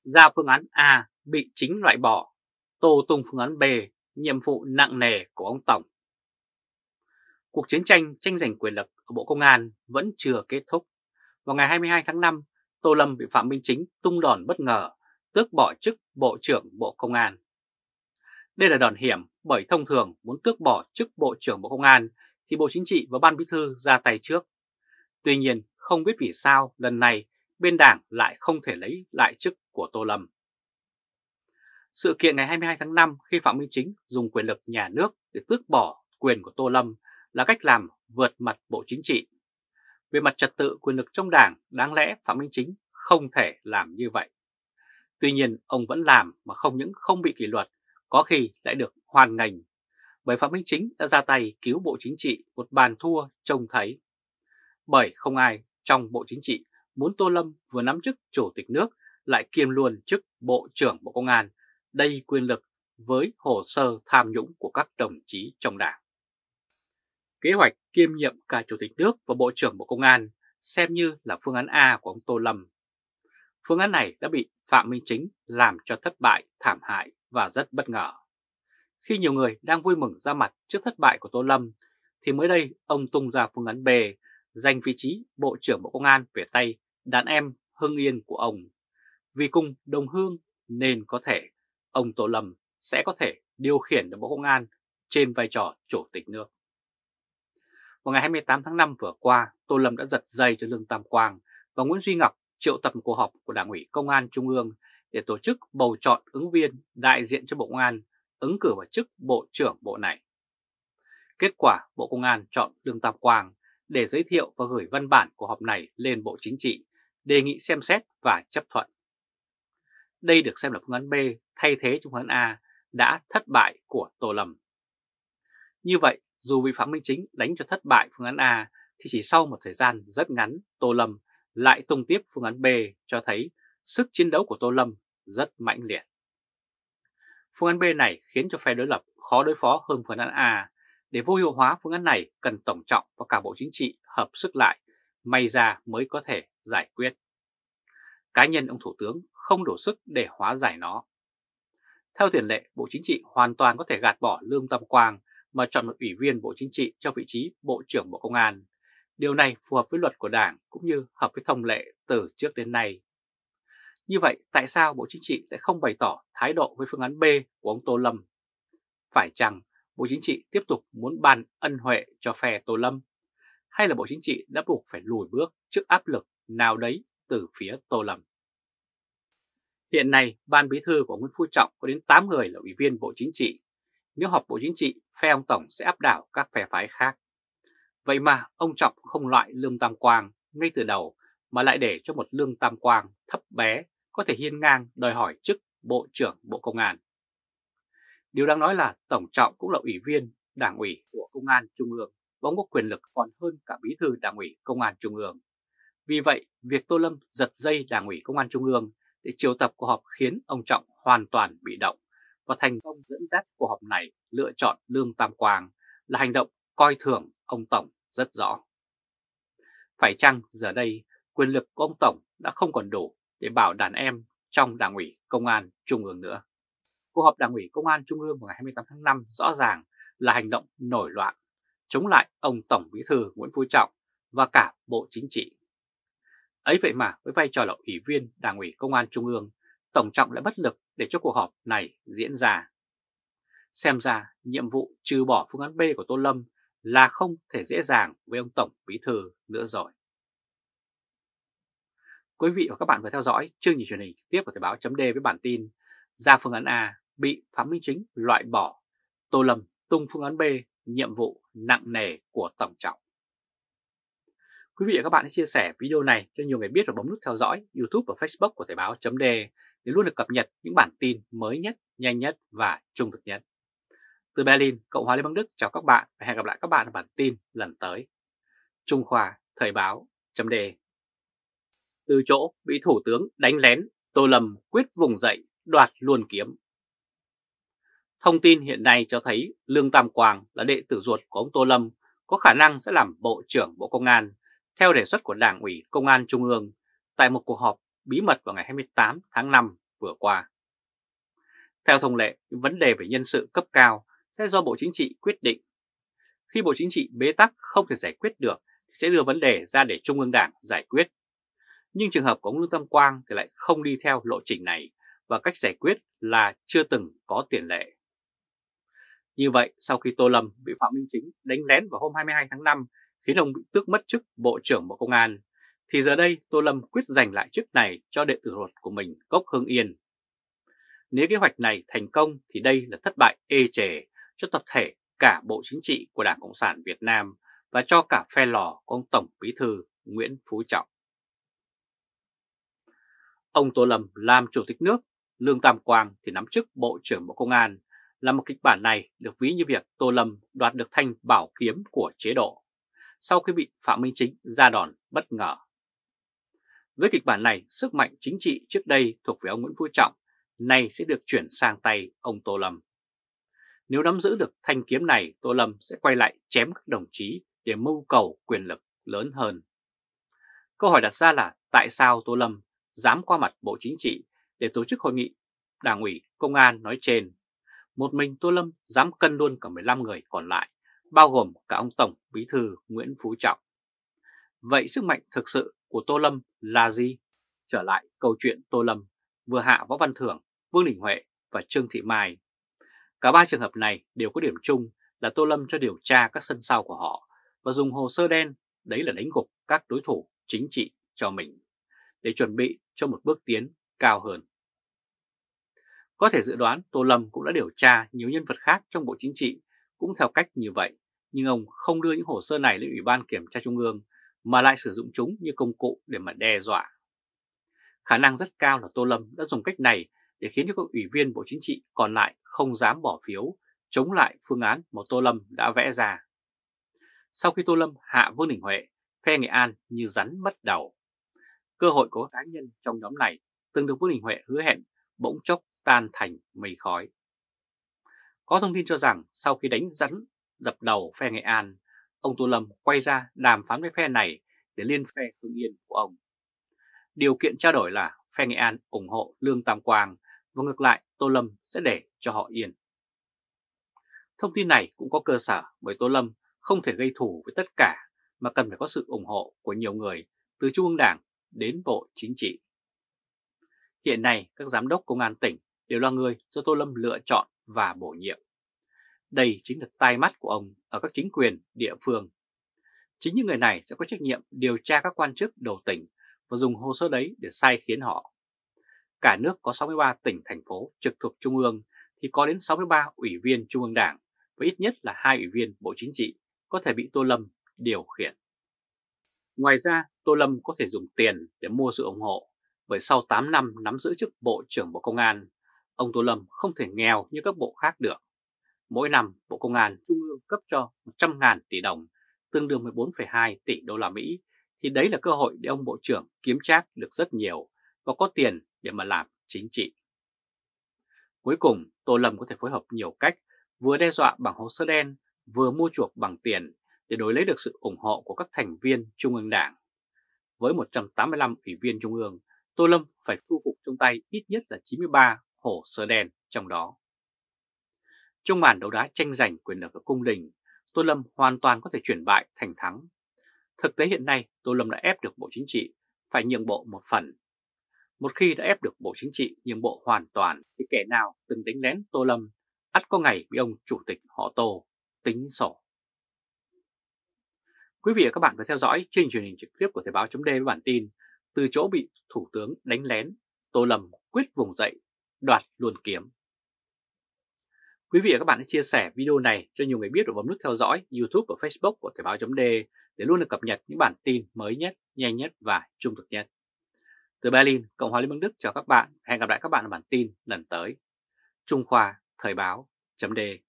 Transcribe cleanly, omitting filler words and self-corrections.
Ra phương án A bị chính loại bỏ, Tô tung phương án B, nhiệm vụ nặng nề của ông Tổng. Cuộc chiến tranh tranh giành quyền lực ở Bộ Công an vẫn chưa kết thúc. Vào ngày 22 tháng 5, Tô Lâm bị Phạm Minh Chính tung đòn bất ngờ, tước bỏ chức Bộ trưởng Bộ Công an. Đây là đòn hiểm bởi thông thường muốn tước bỏ chức Bộ trưởng Bộ Công an thì Bộ Chính trị và Ban Bí thư ra tay trước. Tuy nhiên, không biết vì sao lần này bên Đảng lại không thể lấy lại chức của Tô Lâm. Sự kiện ngày 22 tháng 5 khi Phạm Minh Chính dùng quyền lực nhà nước để tước bỏ quyền của Tô Lâm là cách làm vượt mặt Bộ Chính trị. Về mặt trật tự quyền lực trong Đảng, đáng lẽ Phạm Minh Chính không thể làm như vậy. Tuy nhiên, ông vẫn làm mà không những không bị kỷ luật, có khi lại được hoan nghênh. Bởi Phạm Minh Chính đã ra tay cứu Bộ Chính trị một bàn thua trông thấy. Bởi không ai trong Bộ Chính trị muốn Tô Lâm vừa nắm chức Chủ tịch nước lại kiêm luôn chức Bộ trưởng Bộ Công an, đầy quyền lực với hồ sơ tham nhũng của các đồng chí trong Đảng. Kế hoạch kiêm nhiệm cả Chủ tịch nước và Bộ trưởng Bộ Công an xem như là phương án A của ông Tô Lâm. Phương án này đã bị Phạm Minh Chính làm cho thất bại thảm hại và rất bất ngờ. Khi nhiều người đang vui mừng ra mặt trước thất bại của Tô Lâm, thì mới đây ông tung ra phương án B, giành vị trí Bộ trưởng Bộ Công an về tay đàn em Hưng Yên của ông. Vì cùng đồng hương nên có thể ông Tô Lâm sẽ có thể điều khiển được Bộ Công an trên vai trò Chủ tịch nước. Vào ngày 28 tháng 5 vừa qua, Tô Lâm đã giật dây cho Lương Tam Quang và Nguyễn Duy Ngọc triệu tập một cuộc họp của Đảng ủy Công an Trung ương để tổ chức bầu chọn ứng viên đại diện cho Bộ Công an ứng cử vào chức Bộ trưởng Bộ này. Kết quả, Bộ Công an chọn Lương Tam Quang để giới thiệu và gửi văn bản của họp này lên Bộ Chính trị, đề nghị xem xét và chấp thuận. Đây được xem là phương án B thay thế cho phương án A đã thất bại của Tô Lâm. Như vậy, dù bị Phạm Minh Chính đánh cho thất bại phương án A, thì chỉ sau một thời gian rất ngắn, Tô Lâm lại tung tiếp phương án B cho thấy sức chiến đấu của Tô Lâm rất mãnh liệt. Phương án B này khiến cho phe đối lập khó đối phó hơn phương án A. Để vô hiệu hóa phương án này cần Tổng Trọng và cả Bộ Chính trị hợp sức lại, may ra mới có thể giải quyết. Cá nhân ông Thủ tướng không đủ sức để hóa giải nó. Theo tiền lệ, Bộ Chính trị hoàn toàn có thể gạt bỏ Lương Tam Quang mà chọn một ủy viên Bộ Chính trị cho vị trí Bộ trưởng Bộ Công an. Điều này phù hợp với luật của Đảng cũng như hợp với thông lệ từ trước đến nay. Như vậy, tại sao Bộ Chính trị lại không bày tỏ thái độ với phương án B của ông Tô Lâm? Phải chăng Bộ Chính trị tiếp tục muốn ban ân huệ cho phe Tô Lâm? Hay là Bộ Chính trị đã buộc phải lùi bước trước áp lực nào đấy từ phía Tô Lâm? Hiện nay, Ban Bí thư của Nguyễn Phú Trọng có đến 8 người là ủy viên Bộ Chính trị. Nếu họp Bộ Chính trị, phe ông Tổng sẽ áp đảo các phe phái khác. Vậy mà ông Trọng không loại Lương Tam Quang ngay từ đầu mà lại để cho một Lương Tam Quang thấp bé có thể hiên ngang đòi hỏi chức Bộ trưởng Bộ Công an. Điều đáng nói là Tổng Trọng cũng là ủy viên Đảng ủy của Công an Trung ương và ông có quyền lực còn hơn cả Bí thư Đảng ủy Công an Trung ương. Vì vậy, việc Tô Lâm giật dây Đảng ủy Công an Trung ương để triệu tập cuộc họp khiến ông Trọng hoàn toàn bị động và thành công dẫn dắt cuộc họp này lựa chọn Lương Tam Quang là hành động coi thường ông Tổng rất rõ. Phải chăng giờ đây quyền lực của ông Tổng đã không còn đủ để bảo đàn em trong Đảng ủy Công an Trung ương nữa? Cuộc họp Đảng ủy Công an Trung ương vào ngày 28 tháng 5 rõ ràng là hành động nổi loạn, chống lại ông Tổng Bí thư Nguyễn Phú Trọng và cả Bộ Chính trị. Ấy vậy mà với vai trò là ủy viên Đảng ủy Công an Trung ương, Tổng Trọng lại bất lực để cho cuộc họp này diễn ra. Xem ra nhiệm vụ trừ bỏ phương án B của Tô Lâm là không thể dễ dàng với ông Tổng Bí thư nữa rồi. Quý vị và các bạn vừa theo dõi chương trình truyền hình trực tiếp của Thời báo chấm D với bản tin ra phương án A bị Phạm Minh Chính loại bỏ, Tô Lâm tung phương án B, nhiệm vụ nặng nề của Tổng Trọng. Quý vị và các bạn hãy chia sẻ video này cho nhiều người biết và bấm nút theo dõi YouTube và Facebook của Thời báo chấm D để luôn được cập nhật những bản tin mới nhất, nhanh nhất và trung thực nhất. Từ Berlin, Cộng hòa Liên bang Đức chào các bạn và hẹn gặp lại các bạn ở bản tin lần tới. Trung Khoa, Thời báo chấm D. Từ chỗ bị Thủ tướng đánh lén, Tô Lâm quyết vùng dậy đoạt luôn kiếm. Thông tin hiện nay cho thấy Lương Tam Quang là đệ tử ruột của ông Tô Lâm có khả năng sẽ làm Bộ trưởng Bộ Công an theo đề xuất của Đảng ủy Công an Trung ương tại một cuộc họp bí mật vào ngày 28 tháng 5 vừa vừa qua. Theo thông lệ, những vấn đề về nhân sự cấp cao sẽ do Bộ Chính trị quyết định. Khi Bộ Chính trị bế tắc không thể giải quyết được thì sẽ đưa vấn đề ra để Trung ương Đảng giải quyết. Nhưng trường hợp của ông Lương Tam Quang thì lại không đi theo lộ trình này và cách giải quyết là chưa từng có tiền lệ. Như vậy, sau khi Tô Lâm bị Phạm Minh Chính đánh lén vào hôm 22 tháng 5 khiến ông bị tước mất chức Bộ trưởng Bộ Công an, thì giờ đây Tô Lâm quyết giành lại chức này cho đệ tử ruột của mình gốc Hưng Yên. Nếu kế hoạch này thành công thì đây là thất bại ê chề cho tập thể cả Bộ Chính trị của Đảng Cộng sản Việt Nam và cho cả phe lò của ông Tổng Bí thư Nguyễn Phú Trọng. Ông Tô Lâm làm Chủ tịch nước, Lương Tam Quang thì nắm chức Bộ trưởng Bộ Công an, là một kịch bản này được ví như việc Tô Lâm đoạt được thanh bảo kiếm của chế độ sau khi bị Phạm Minh Chính ra đòn bất ngờ. Với kịch bản này, sức mạnh chính trị trước đây thuộc về ông Nguyễn Phú Trọng nay sẽ được chuyển sang tay ông Tô Lâm. Nếu nắm giữ được thanh kiếm này, Tô Lâm sẽ quay lại chém các đồng chí để mưu cầu quyền lực lớn hơn. Câu hỏi đặt ra là tại sao Tô Lâm dám qua mặt Bộ Chính trị để tổ chức hội nghị Đảng ủy Công an nói trên? Một mình Tô Lâm dám cân luôn cả 15 người còn lại, bao gồm cả ông Tổng Bí thư Nguyễn Phú Trọng. Vậy sức mạnh thực sự của Tô Lâm là gì? Trở lại câu chuyện Tô Lâm vừa hạ Võ Văn Thưởng, Vương Đình Huệ và Trương Thị Mai. Cả ba trường hợp này đều có điểm chung là Tô Lâm cho điều tra các sân sau của họ và dùng hồ sơ đen, đấy là đánh gục các đối thủ chính trị cho mình, để chuẩn bị cho một bước tiến cao hơn. Có thể dự đoán Tô Lâm cũng đã điều tra nhiều nhân vật khác trong Bộ Chính trị cũng theo cách như vậy, nhưng ông không đưa những hồ sơ này lên Ủy ban Kiểm tra Trung ương mà lại sử dụng chúng như công cụ để mà đe dọa. Khả năng rất cao là Tô Lâm đã dùng cách này để khiến cho các ủy viên Bộ Chính trị còn lại không dám bỏ phiếu chống lại phương án mà Tô Lâm đã vẽ ra. Sau khi Tô Lâm hạ Vương Đình Huệ, phe Nghệ An như rắn mất đầu. Cơ hội của các cá nhân trong nhóm này từng được Vương Đình Huệ hứa hẹn bỗng chốc tan thành mây khói. Có thông tin cho rằng sau khi đánh rắn dập đầu phe Nghệ An, ông Tô Lâm quay ra đàm phán với phe này để liên phe Hưng Yên của ông. Điều kiện trao đổi là phe Nghệ An ủng hộ Lương Tam Quang và ngược lại Tô Lâm sẽ để cho họ yên. Thông tin này cũng có cơ sở bởi Tô Lâm không thể gây thù với tất cả mà cần phải có sự ủng hộ của nhiều người từ Trung ương Đảng đến Bộ Chính trị. Hiện nay các giám đốc công an tỉnh đều là người do Tô Lâm lựa chọn và bổ nhiệm. Đây chính là tai mắt của ông ở các chính quyền địa phương. Chính những người này sẽ có trách nhiệm điều tra các quan chức đầu tỉnh và dùng hồ sơ đấy để sai khiến họ. Cả nước có 63 tỉnh thành phố trực thuộc Trung ương thì có đến 63 ủy viên Trung ương Đảng và ít nhất là 2 ủy viên Bộ Chính trị có thể bị Tô Lâm điều khiển. Ngoài ra, Tô Lâm có thể dùng tiền để mua sự ủng hộ, bởi sau 8 năm nắm giữ chức Bộ trưởng Bộ Công an, ông Tô Lâm không thể nghèo như các bộ khác được. Mỗi năm, Bộ Công an Trung ương cấp cho 100.000 tỷ đồng, tương đương với 14,2 tỷ đô la Mỹ, thì đấy là cơ hội để ông Bộ trưởng kiếm trác được rất nhiều và có tiền để mà làm chính trị. Cuối cùng, Tô Lâm có thể phối hợp nhiều cách, vừa đe dọa bằng hồ sơ đen, vừa mua chuộc bằng tiền để đổi lấy được sự ủng hộ của các thành viên Trung ương Đảng. Với 185 ủy viên Trung ương, Tô Lâm phải thu phục trong tay ít nhất là 93 hồ sơ đen trong đó. Trong màn đấu đá tranh giành quyền lực ở cung đình, Tô Lâm hoàn toàn có thể chuyển bại thành thắng. Thực tế hiện nay, Tô Lâm đã ép được Bộ Chính trị phải nhượng bộ một phần. Một khi đã ép được Bộ Chính trị nhượng bộ hoàn toàn thì kẻ nào từng đánh lén Tô Lâm ắt có ngày bị ông chủ tịch họ Tô tính sổ. Quý vị và các bạn có theo dõi chương trình truyền hình trực tiếp của Thời báo .d với bản tin từ chỗ bị Thủ tướng đánh lén, Tô Lâm quyết vùng dậy, đoạt luôn kiếm. Quý vị và các bạn hãy chia sẻ video này cho nhiều người biết và bấm nút theo dõi YouTube và Facebook của Thời báo .d để luôn được cập nhật những bản tin mới nhất, nhanh nhất và trung thực nhất. Từ Berlin, Cộng hòa Liên bang Đức chào các bạn. Hẹn gặp lại các bạn ở bản tin lần tới. Trung Khoa Thời báo .d